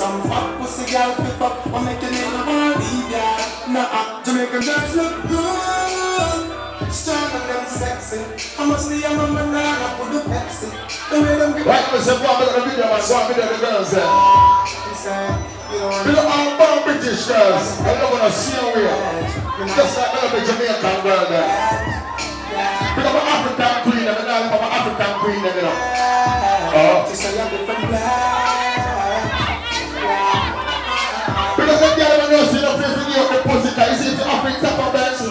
some fuck pussy girl flip up, or make your name wanna leave ya. Nah, Jamaican girls look good, strong and them sexy. I must see a mama banana for the Pepsi. The way them get right, we say, go on, the video, man, go on, video, the girls there. You know, all born British girls, I'm not gonna see you here. Just like the Jamaican girl there. Pick up an African queen, and then I'm an African queen, you know. Oh. Because the girl when you see the face with you, the pussy, can you see the African top of that?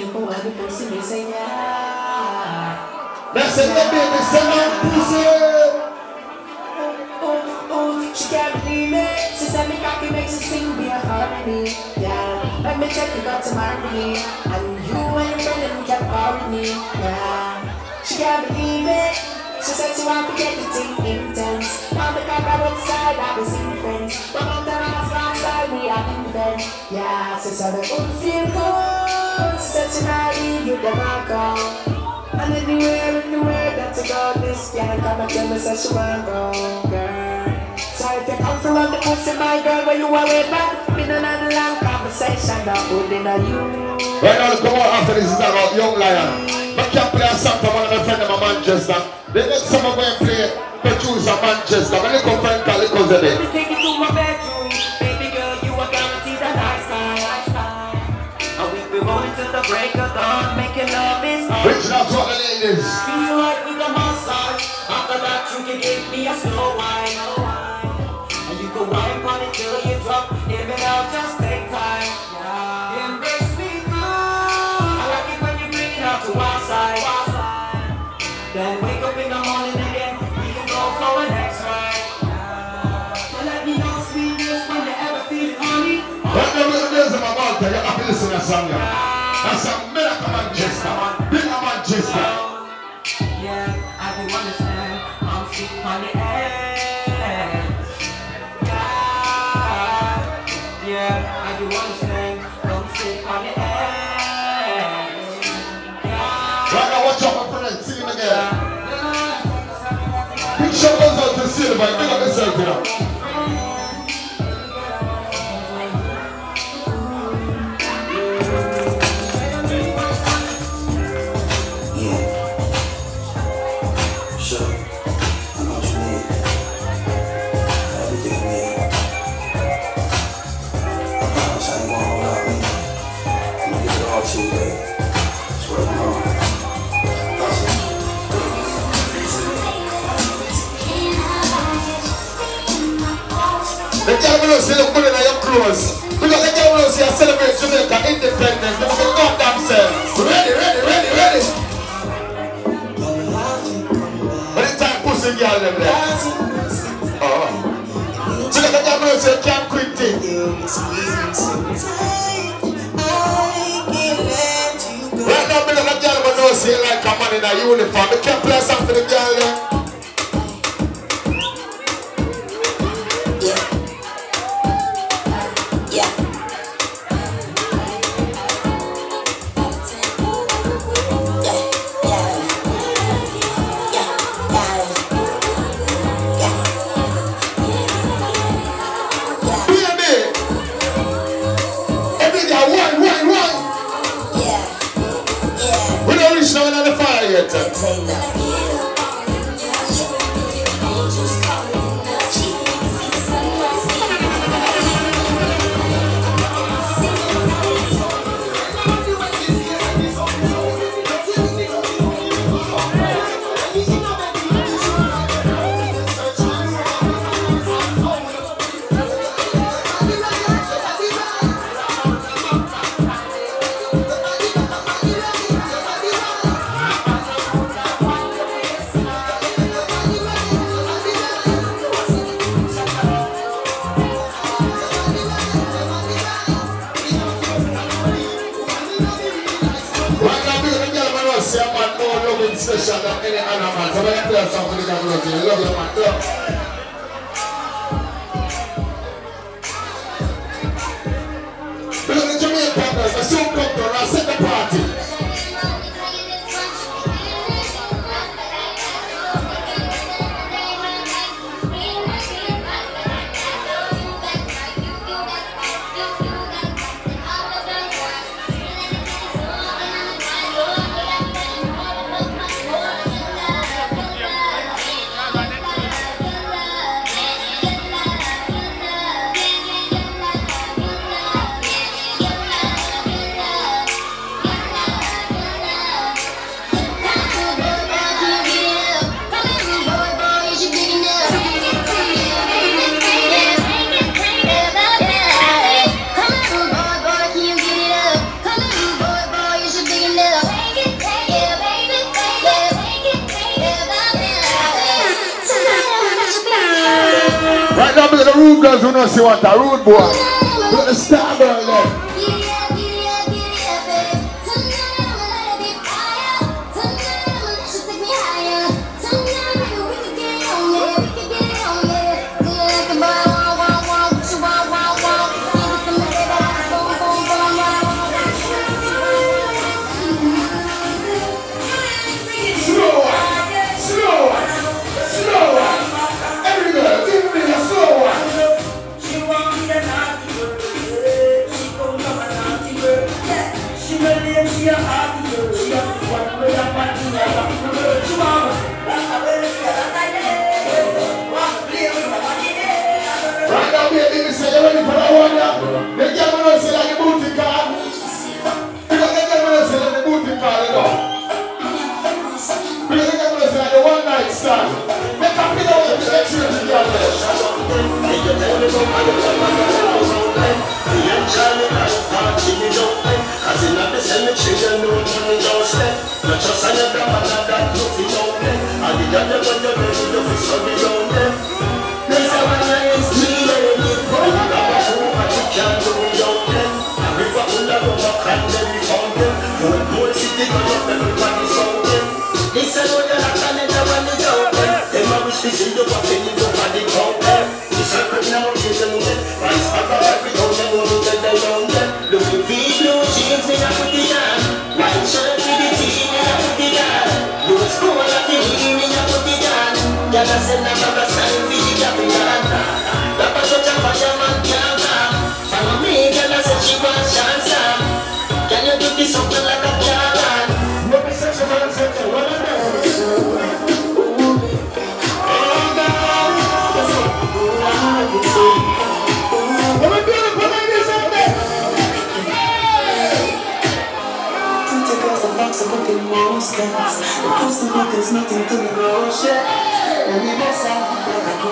Let's say the baby, send out pussy. She can't believe it. She said me cocky makes her sing be a harmony. Yeah, let me check you got to marry me, and you and your friend can marry me. Yeah, she can't believe it. She said she want to get the thing intense. Now the cock outside, I was in friends. But on the last side, we are in bed. Yeah, she said it would feel good. She said she not leave with the mark. And anywhere that you go, this girl come and tell me say she want go, girl. So if you come from the pussy, my girl, where you are with man, been another long conversation, not holding on you. Right now, come on, after this is about Young Lion. I can't play a song from one of my friends in Manchester. They let someone go and play the tunes of Manchester. My little friend called it Cousin. Let me take you to my bedroom, baby girl, you are guaranteed a lifestyle. And we be rolling to the break of dawn, making love is hard. Reach out to all the ladies. Feel you right with the massage. After that, you can give me a slow wine. And you can wine on it till you drop. Even out, just take time. Embrace me good. I like it when you bring it out to our side. Then wake up in the morning again. We can go for an next ride. So let me know, sweetness, when you ever feel honey. Right now, we're going to my mouth. You have to listen to that song. That's a miracle Manchester. Big Manchester. Yeah, I do understand. I'm sitting on the edge. Yeah, I do understand. I'm sitting on the edge. Right now, watch out, my friend. Sing it again. Big shout goes out to Silver. Big up yourself, you know. The Jamaican see the money in your clothes. Because the Jamaican see you celebrate Jamaica independence. They will got themselves. Ready. When it's time pussy girl them there. Oh. So the Jamaican say you can't quit it. Right now, because the Jamaican knows see you like a man in a uniform. You can't play something for the girl there. Special than any other man. So when you play a song for the Jamaican, you love your man. Because the Jamaicans, they soon come to and set the party. at the rude girls who know she want a rude boy. Look at the star girl there. There's nothing to negotiate. And we must have a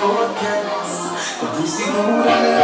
podcast. But we see the mood on the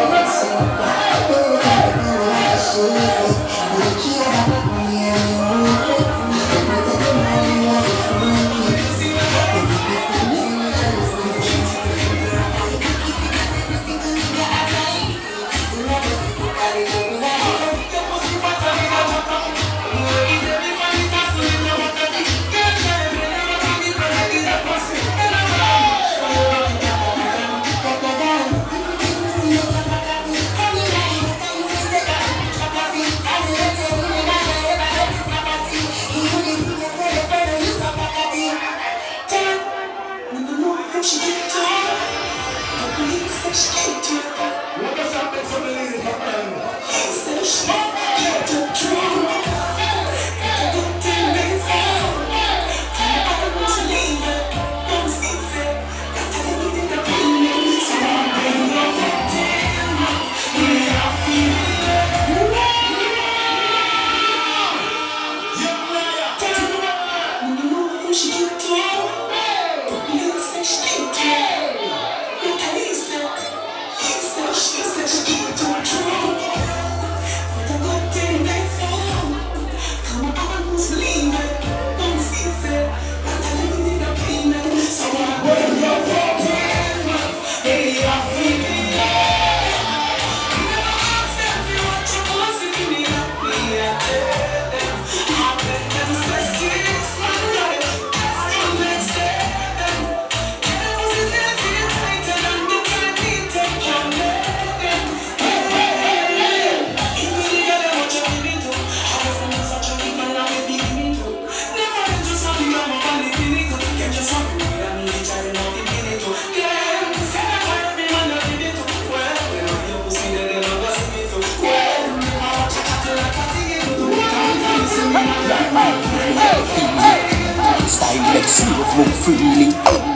freely.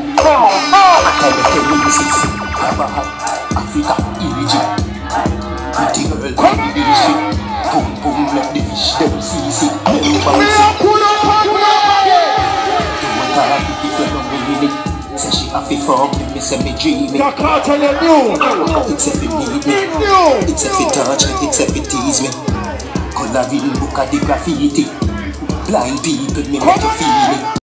Africa, Egypt. Pretty girl, come this shit. Boom, boom, like the fish, them see it. Never bounce it. The one that I pick it from the minute. Say she have to fuck me, say me dreaming. It's a fi need me. It's a fi touch me, it's a fi tease me. Coloring book at the graffiti. Blind people, me make you feel it.